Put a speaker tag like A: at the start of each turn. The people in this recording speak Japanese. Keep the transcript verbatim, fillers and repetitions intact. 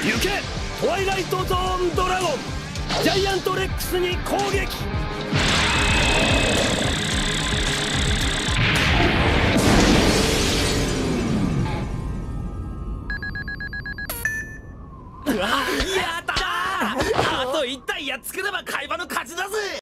A: 行けトワイライトゾーンドラゴン、ジャイアントレックスに攻撃。
B: やったー。あといち体やっつければ海馬の勝ちだぜ。